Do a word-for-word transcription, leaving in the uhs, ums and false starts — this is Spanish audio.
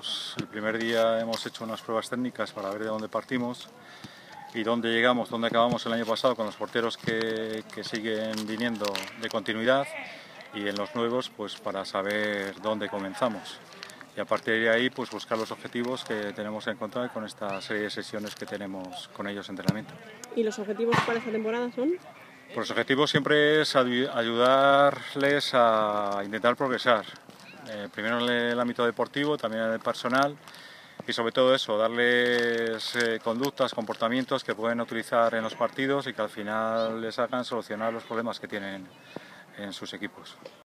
pues el primer día hemos hecho unas pruebas técnicas para ver de dónde partimos y dónde llegamos, dónde acabamos el año pasado con los porteros que, que siguen viniendo de continuidad, y en los nuevos pues para saber dónde comenzamos. Y a partir de ahí pues buscar los objetivos que tenemos que encontrar con esta serie de sesiones que tenemos con ellos de entrenamiento. ¿Y los objetivos para esta temporada son? Pues los objetivos siempre es ayudarles a intentar progresar, eh, primero en el ámbito deportivo, también en el personal, y sobre todo eso, darles eh, conductas, comportamientos que pueden utilizar en los partidos y que al final les hagan solucionar los problemas que tienen en sus equipos.